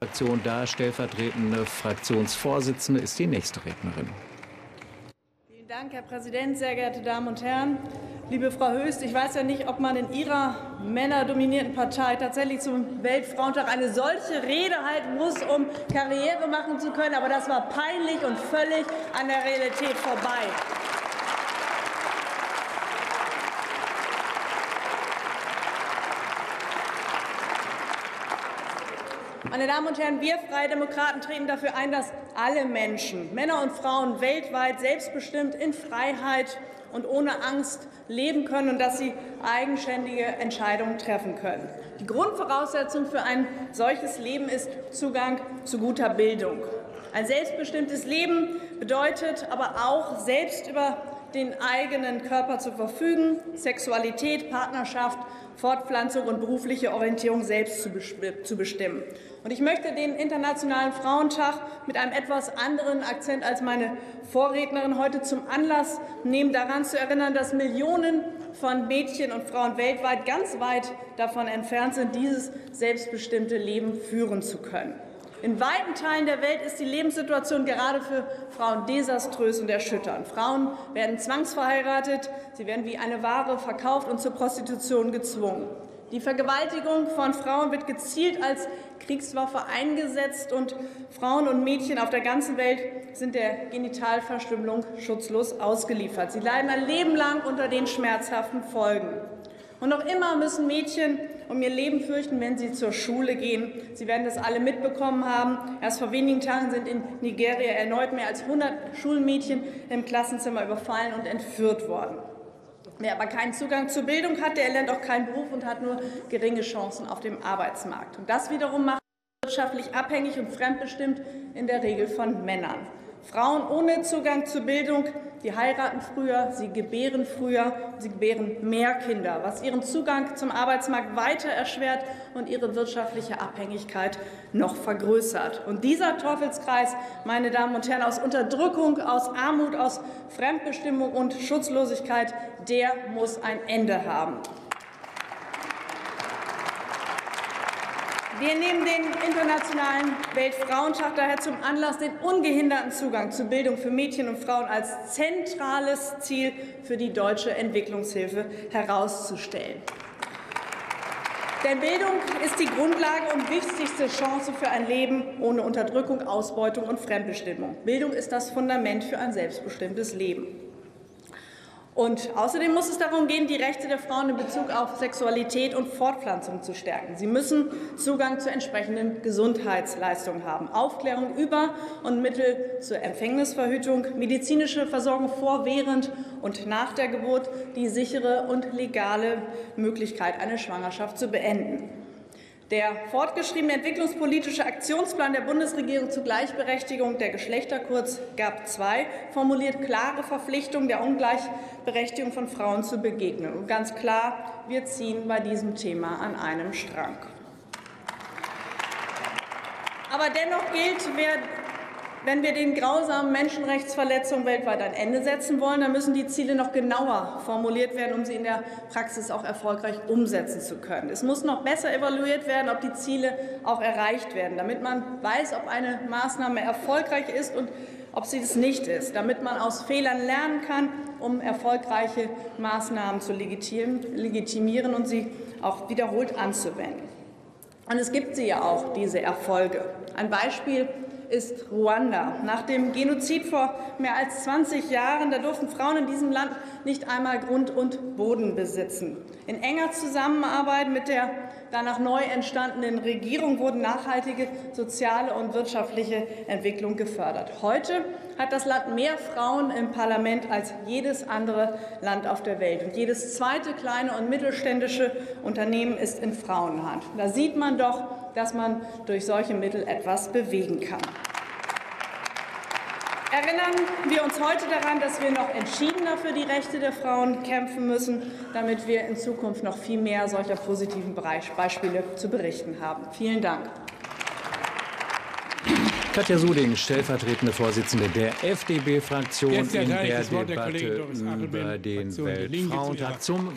Fraktion da. Stellvertretende Fraktionsvorsitzende ist die nächste Rednerin. Vielen Dank, Herr Präsident, sehr geehrte Damen und Herren. Liebe Frau Höchst, ich weiß ja nicht, ob man in Ihrer männerdominierten Partei tatsächlich zum Weltfrauentag eine solche Rede halten muss, um Karriere machen zu können, aber das war peinlich und völlig an der Realität vorbei. Meine Damen und Herren, wir Freie Demokraten treten dafür ein, dass alle Menschen, Männer und Frauen weltweit selbstbestimmt in Freiheit und ohne Angst leben können und dass sie eigenständige Entscheidungen treffen können. Die Grundvoraussetzung für ein solches Leben ist Zugang zu guter Bildung. Ein selbstbestimmtes Leben bedeutet aber auch, selbst über den eigenen Körper zu verfügen, Sexualität, Partnerschaft, Fortpflanzung und berufliche Orientierung selbst zu bestimmen. Und ich möchte den Internationalen Frauentag mit einem etwas anderen Akzent als meine Vorrednerin heute zum Anlass nehmen, daran zu erinnern, dass Millionen von Mädchen und Frauen weltweit ganz weit davon entfernt sind, dieses selbstbestimmte Leben führen zu können. In weiten Teilen der Welt ist die Lebenssituation gerade für Frauen desaströs und erschütternd. Frauen werden zwangsverheiratet, sie werden wie eine Ware verkauft und zur Prostitution gezwungen. Die Vergewaltigung von Frauen wird gezielt als Kriegswaffe eingesetzt, und Frauen und Mädchen auf der ganzen Welt sind der Genitalverstümmelung schutzlos ausgeliefert. Sie leiden ein Leben lang unter den schmerzhaften Folgen. Und noch immer müssen Mädchen um ihr Leben fürchten, wenn sie zur Schule gehen. Sie werden das alle mitbekommen haben. Erst vor wenigen Tagen sind in Nigeria erneut mehr als 100 Schulmädchen im Klassenzimmer überfallen und entführt worden. Wer aber keinen Zugang zur Bildung hat, der erlernt auch keinen Beruf und hat nur geringe Chancen auf dem Arbeitsmarkt. Und das wiederum macht wirtschaftlich abhängig und fremdbestimmt in der Regel von Männern. Frauen ohne Zugang zur Bildung, die heiraten früher, sie gebären früher, sie gebären mehr Kinder, was ihren Zugang zum Arbeitsmarkt weiter erschwert und ihre wirtschaftliche Abhängigkeit noch vergrößert. Und dieser Teufelskreis, meine Damen und Herren, aus Unterdrückung, aus Armut, aus Fremdbestimmung und Schutzlosigkeit, der muss ein Ende haben. Wir nehmen den Internationalen Weltfrauentag daher zum Anlass, den ungehinderten Zugang zu Bildung für Mädchen und Frauen als zentrales Ziel für die deutsche Entwicklungshilfe herauszustellen. Denn Bildung ist die Grundlage und wichtigste Chance für ein Leben ohne Unterdrückung, Ausbeutung und Fremdbestimmung. Bildung ist das Fundament für ein selbstbestimmtes Leben. Und außerdem muss es darum gehen, die Rechte der Frauen in Bezug auf Sexualität und Fortpflanzung zu stärken. Sie müssen Zugang zu entsprechenden Gesundheitsleistungen haben, Aufklärung über und Mittel zur Empfängnisverhütung, medizinische Versorgung vor, während und nach der Geburt, die sichere und legale Möglichkeit, eine Schwangerschaft zu beenden. Der fortgeschriebene entwicklungspolitische Aktionsplan der Bundesregierung zur Gleichberechtigung der Geschlechter, kurz GAP II, formuliert klare Verpflichtungen, der Ungleichberechtigung von Frauen zu begegnen. Und ganz klar, wir ziehen bei diesem Thema an einem Strang. Aber dennoch gilt, wenn wir den grausamen Menschenrechtsverletzungen weltweit ein Ende setzen wollen, dann müssen die Ziele noch genauer formuliert werden, um sie in der Praxis auch erfolgreich umsetzen zu können. Es muss noch besser evaluiert werden, ob die Ziele auch erreicht werden, damit man weiß, ob eine Maßnahme erfolgreich ist und ob sie es nicht ist, damit man aus Fehlern lernen kann, um erfolgreiche Maßnahmen zu legitimieren und sie auch wiederholt anzuwenden. Und es gibt sie ja auch, diese Erfolge. Ein Beispiel ist Ruanda. Nach dem Genozid vor mehr als 20 Jahren, da durften Frauen in diesem Land nicht einmal Grund und Boden besitzen. In enger Zusammenarbeit mit der danach neu entstandenen Regierung wurden nachhaltige soziale und wirtschaftliche Entwicklung gefördert. Heute hat das Land mehr Frauen im Parlament als jedes andere Land auf der Welt. Und jedes zweite kleine und mittelständische Unternehmen ist in Frauenhand. Da sieht man doch, dass man durch solche Mittel etwas bewegen kann. Erinnern wir uns heute daran, dass wir noch entschiedener für die Rechte der Frauen kämpfen müssen, damit wir in Zukunft noch viel mehr solcher positiven Beispiele zu berichten haben. Vielen Dank. Katja Suding, stellvertretende Vorsitzende der FDP-Fraktion, in der Debatte über den Weltfrauentag zum